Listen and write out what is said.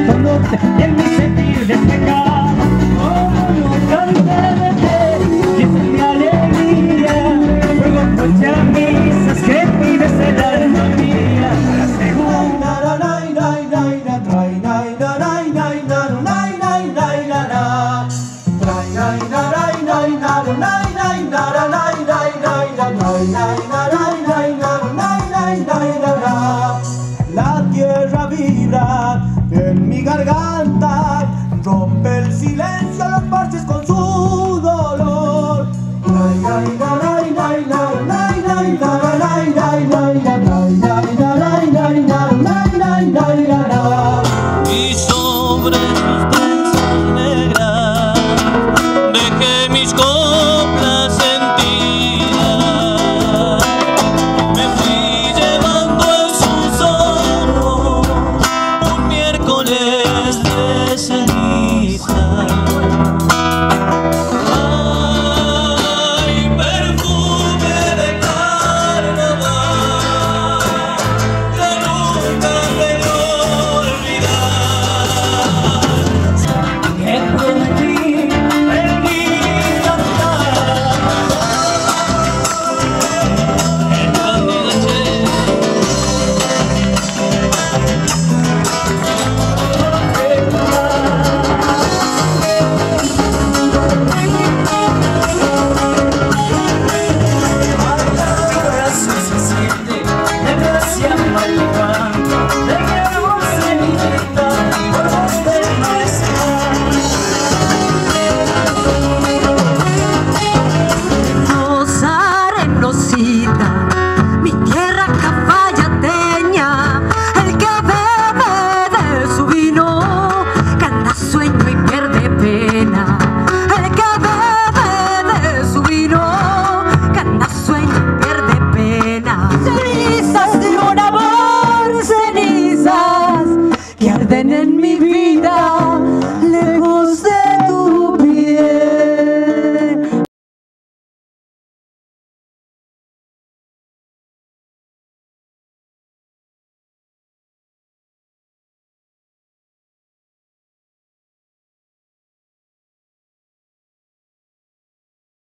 Conoce en mi sentir despejar. Oh, cantarte, que es mi alegría. Luego noche a misas que pides el alma mía. La segunda. La tierra vibra en mi garganta, rompe el silencio, los parches con su